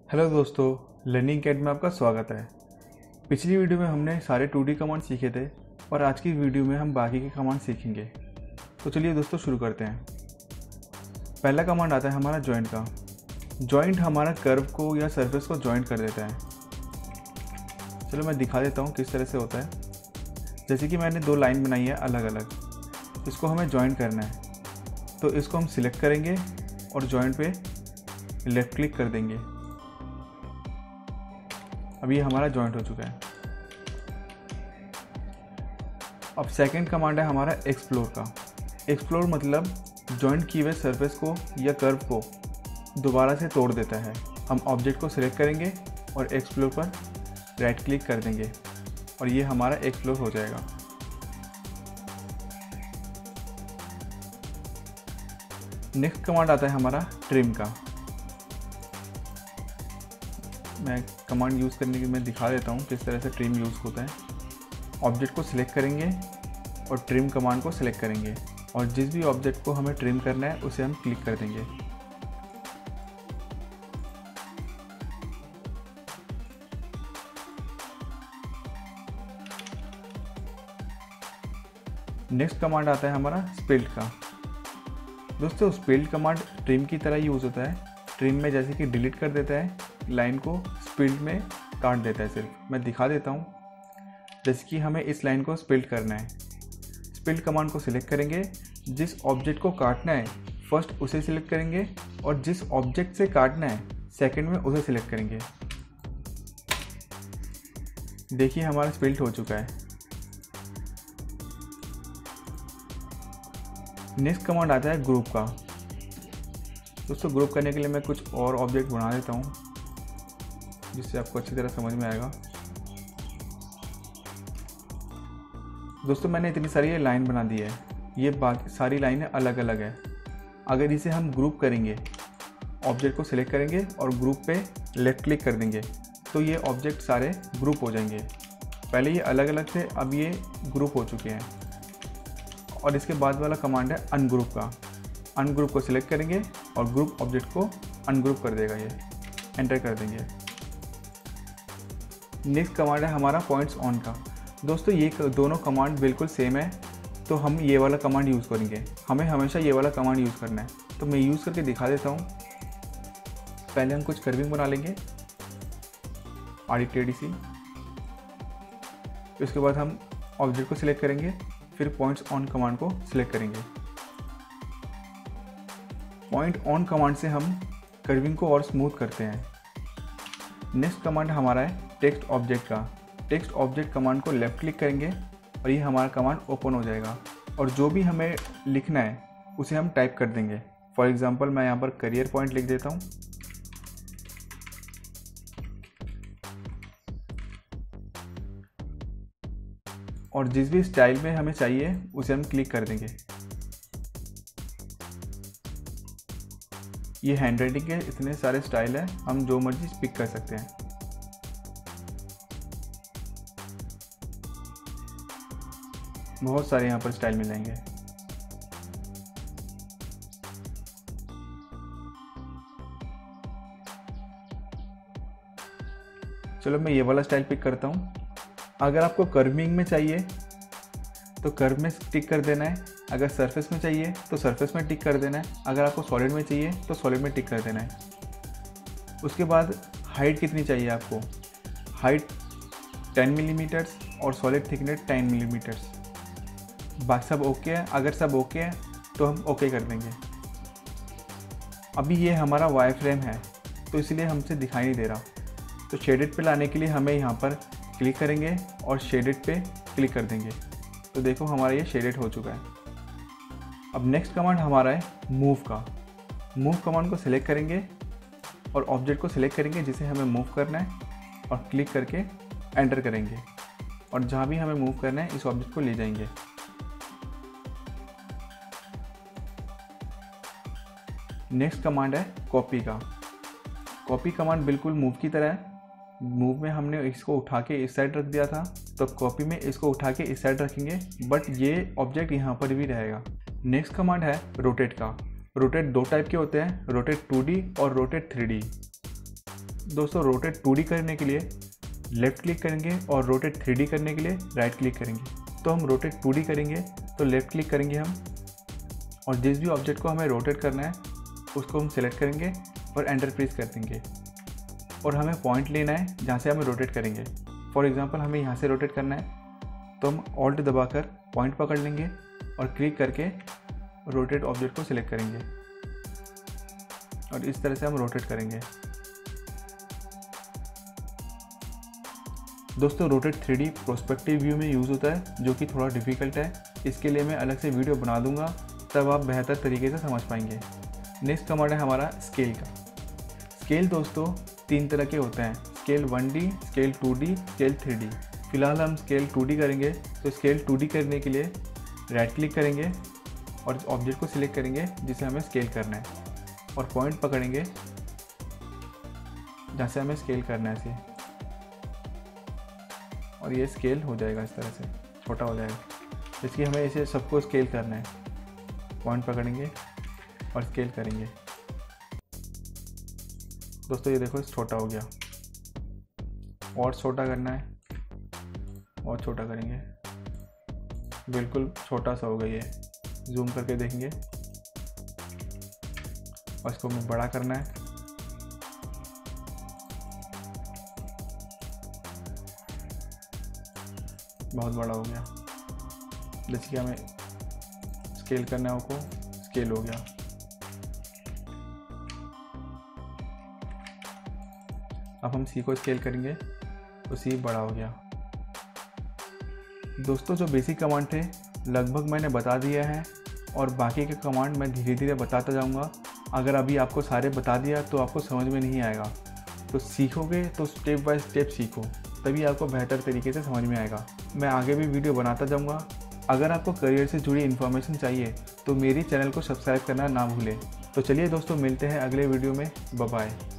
Hello दोस्तों, learning CAD में आपका स्वागत है। पिछली वीडियो में हमने सारे 2D कमांड सीखे थे और आज की वीडियो में हम बाकी के कमांड सीखेंगे। तो चलिए दोस्तों शुरू करते हैं। पहला कमांड आता है हमारा जॉइंट का। जॉइंट हमारा कर्व को या सरफेस को जॉइंट कर देता है। चलो मैं दिखा देता हूँ किस तरह से होता है। जैसे कि मैंने दो लाइन बनाई है अलग अलग, इसको हमें जॉइंट करना है। तो इसको हम सिलेक्ट करेंगे और जॉइंट पे लेफ़्ट क्लिक कर देंगे। अब ये हमारा जॉइंट हो चुका है। अब सेकंड कमांड है हमारा एक्सप्लोर का। एक्सप्लोर मतलब जॉइंट किए हुए सरफेस को या कर्व को दोबारा से तोड़ देता है। हम ऑब्जेक्ट को सिलेक्ट करेंगे और एक्सप्लोर पर राइट क्लिक कर देंगे और ये हमारा एक्सप्लोर हो जाएगा। नेक्स्ट कमांड आता है हमारा ट्रिम का। मैं कमांड यूज़ करने की मैं दिखा देता हूँ किस तरह से ट्रिम यूज़ होता है। ऑब्जेक्ट को सिलेक्ट करेंगे और ट्रिम कमांड को सिलेक्ट करेंगे और जिस भी ऑब्जेक्ट को हमें ट्रिम करना है उसे हम क्लिक कर देंगे। नेक्स्ट कमांड आता है हमारा स्प्लिट का। दोस्तों स्प्लिट कमांड ट्रिम की तरह यूज़ होता है। ट्रिम में जैसे कि डिलीट कर देता है लाइन को, स्प्लिट में काट देता है सिर्फ। मैं दिखा देता हूँ। जैसे कि हमें इस लाइन को स्प्लिट करना है। स्प्लिट कमांड को सिलेक्ट करेंगे, जिस ऑब्जेक्ट को काटना है फर्स्ट उसे सिलेक्ट करेंगे और जिस ऑब्जेक्ट से काटना है सेकंड में उसे सिलेक्ट करेंगे। देखिए हमारा स्प्लिट हो चुका है। नेक्स्ट कमांड आता है ग्रुप का। दोस्तों ग्रुप करने के लिए मैं कुछ और ऑब्जेक्ट बना देता हूँ जिससे आपको अच्छी तरह समझ में आएगा। दोस्तों मैंने इतनी सारी ये लाइन बना दी है। ये बाकी सारी लाइनें अलग अलग है। अगर इसे हम ग्रुप करेंगे, ऑब्जेक्ट को सिलेक्ट करेंगे और ग्रुप पे लेफ्ट क्लिक कर देंगे तो ये ऑब्जेक्ट सारे ग्रुप हो जाएंगे। पहले ये अलग अलग थे, अब ये ग्रुप हो चुके हैं। और इसके बाद वाला कमांड है अनग्रुप का। अनग्रुप को सिलेक्ट करेंगे और ग्रुप ऑब्जेक्ट को अनग्रुप कर देगा। ये एंटर कर देंगे। नेक्स्ट कमांड है हमारा पॉइंट्स ऑन का। दोस्तों ये दोनों कमांड बिल्कुल सेम है, तो हम ये वाला कमांड यूज़ करेंगे। हमें हमेशा ये वाला कमांड यूज़ करना है। तो मैं यूज़ करके दिखा देता हूँ। पहले हम कुछ कर्विंग बना लेंगे आड़ी टेढ़ी सी। उसके बाद हम ऑब्जेक्ट को सिलेक्ट करेंगे, फिर पॉइंट्स ऑन कमांड को सिलेक्ट करेंगे। पॉइंट ऑन कमांड से हम कर्विंग को और स्मूथ करते हैं। नेक्स्ट कमांड हमारा है टेक्स्ट ऑब्जेक्ट का। टेक्स्ट ऑब्जेक्ट कमांड को लेफ़्ट क्लिक करेंगे और ये हमारा कमांड ओपन हो जाएगा और जो भी हमें लिखना है उसे हम टाइप कर देंगे। फॉर एग्जांपल मैं यहाँ पर करियर पॉइंट लिख देता हूँ। और जिस भी स्टाइल में हमें चाहिए उसे हम क्लिक कर देंगे। ये हैंड राइटिंग के इतने सारे स्टाइल है, हम जो मर्जी पिक कर सकते हैं। बहुत सारे यहाँ पर स्टाइल मिल जाएंगे। चलो मैं ये वाला स्टाइल पिक करता हूँ। अगर आपको कर्विंग में चाहिए तो कर्व में टिक कर देना है। अगर सरफेस में चाहिए तो सरफेस में टिक कर देना है। अगर आपको सॉलिड में चाहिए तो सॉलिड में टिक कर देना है। उसके बाद हाइट कितनी चाहिए आपको। हाइट 10 मिलीमीटर्स और सॉलिड थिकनेस 10 मिलीमीटर्स। बाकी सब ओके है। अगर सब ओके है तो हम ओके कर देंगे। अभी ये हमारा वाई फ्रेम है तो इसलिए हमसे दिखाई नहीं दे रहा। तो शेडेड पे लाने के लिए हमें यहाँ पर क्लिक करेंगे और शेडेड पे क्लिक कर देंगे। तो देखो हमारा ये शेडेड हो चुका है। अब नेक्स्ट कमांड हमारा है मूव का। मूव कमांड को सिलेक्ट करेंगे और ऑब्जेक्ट को सिलेक्ट करेंगे जिसे हमें मूव करना है और क्लिक करके एंटर करेंगे और जहाँ भी हमें मूव करना है इस ऑब्जेक्ट को ले जाएंगे। नेक्स्ट कमांड है कॉपी का। कॉपी कमांड बिल्कुल मूव की तरह है। मूव में हमने इसको उठा के इस साइड रख दिया था, तो कॉपी में इसको उठा के इस साइड रखेंगे, बट ये ऑब्जेक्ट यहाँ पर भी रहेगा। नेक्स्ट कमांड है रोटेट का। रोटेट दो टाइप के होते हैं, रोटेट 2D और रोटेट 3D। दोस्तों रोटेट 2D करने के लिए लेफ़्ट क्लिक करेंगे और रोटेट 3D करने के लिए राइट क्लिक करेंगे। तो हम रोटेट 2D करेंगे तो लेफ़्ट क्लिक करेंगे हम, और जिस भी ऑब्जेक्ट को हमें रोटेट करना है उसको हम सिलेक्ट करेंगे और एंटर प्रेस कर देंगे। और हमें पॉइंट लेना है जहाँ से हमें रोटेट करेंगे। फॉर एग्जांपल हमें यहाँ से रोटेट करना है, तो हम ऑल्ट दबाकर पॉइंट पकड़ लेंगे और क्लिक करके रोटेट ऑब्जेक्ट को सिलेक्ट करेंगे और इस तरह से हम रोटेट करेंगे। दोस्तों रोटेट 3D प्रोस्पेक्टिव व्यू में यूज़ होता है, जो कि थोड़ा डिफ़िकल्ट है। इसके लिए मैं अलग से वीडियो बना दूंगा, तब आप बेहतर तरीके से समझ पाएंगे। नेक्स्ट कमांड है हमारा स्केल का। स्केल दोस्तों 3 तरह के होते हैं, scale 1D, scale 2D, scale 3D। फिलहाल हम स्केल 2D करेंगे, तो स्केल 2D करने के लिए राइट क्लिक करेंगे और ऑब्जेक्ट को सिलेक्ट करेंगे जिसे हमें स्केल करना है, और पॉइंट पकड़ेंगे जहाँ से हमें स्केल करना है इसे, और ये स्केल हो जाएगा, इस तरह से छोटा हो जाएगा। इसलिए हमें इसे सबको स्केल करना है, पॉइंट पकड़ेंगे और स्केल करेंगे। दोस्तों ये देखो छोटा हो गया, और छोटा करना है और छोटा करेंगे, बिल्कुल छोटा सा हो गया ये। जूम करके देखेंगे और इसको हमें बड़ा करना है। बहुत बड़ा हो गया, जैसे कि हमें स्केल करना है उसको, स्केल हो गया। अब हम सी को स्केल करेंगे तो सी बड़ा हो गया। दोस्तों जो बेसिक कमांड थे लगभग मैंने बता दिया है, और बाकी के कमांड मैं धीरे धीरे बताता जाऊंगा। अगर अभी आपको सारे बता दिया तो आपको समझ में नहीं आएगा, तो सीखोगे तो स्टेप बाय स्टेप सीखो, तभी आपको बेहतर तरीके से समझ में आएगा। मैं आगे भी वीडियो बनाता जाऊंगा। अगर आपको करियर से जुड़ी इन्फॉर्मेशन चाहिए तो मेरी चैनल को सब्सक्राइब करना ना भूलें। तो चलिए दोस्तों, मिलते हैं अगले वीडियो में। Bye bye.